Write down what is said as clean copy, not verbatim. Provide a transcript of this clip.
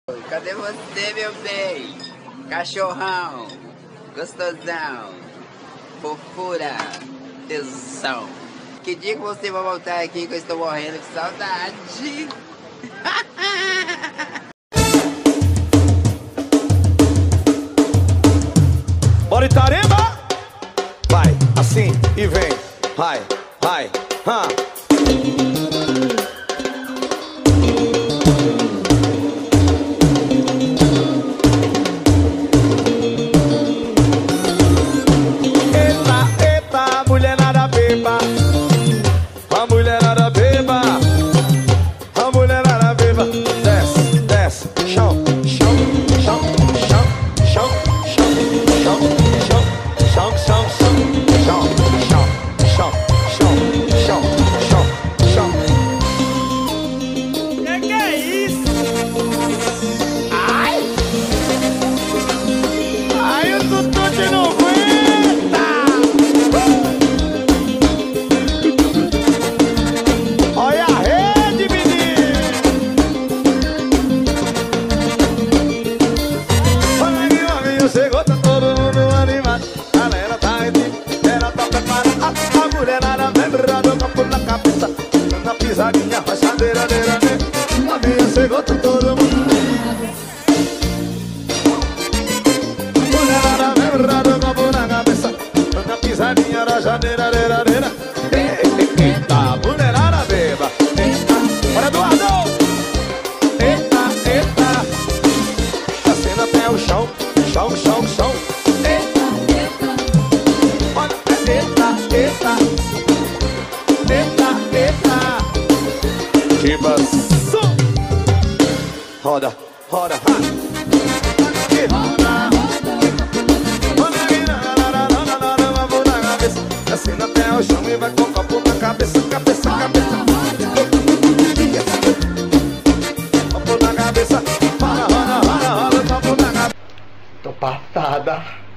Cadê você, meu bem? Cachorrão, gostosão, fofura, tesão. Que dia que você vai voltar aqui que eu estou morrendo de saudade? Bora Itarema! Vai, assim e vem. Vai, vai, ha. Eita, eita, mulherada beba. A mulherada beba. A mulherada beba. Desce, desce, chão, chão, chão, chão, chão, chão, chão, chão, chão, chão, chão, chão, chão, chão, chão, chão. Que é isso? Ai! Ai, o Tututi não aguenta! Olha a rede, menino! Olha aqui, homem, chegou, tá todo mundo animado. Galera tá em ela tá preparada. A mulherada lembra do copo na cabeça. Na pisadinha, rachadeira, a minha chegou, tá todo mundo. Mulherada lembra do copo na cabeça. Na pisadinha, rachadeira, eita, mulherada beba. Eita, bora Eduardo! Eita, eita. Descendo até o chão, chão, chão, chão. Olha, eita, eita, eita, eita. Tipo som. Roda, roda, ha. E roda. Olha aí, vamos na cabeça. Descendo até o chão e vai com o copo na cabeça, cabeça, cabeça. Copo na cabeça, roda, roda, roda, roda, copo na cabeça. Tô patada.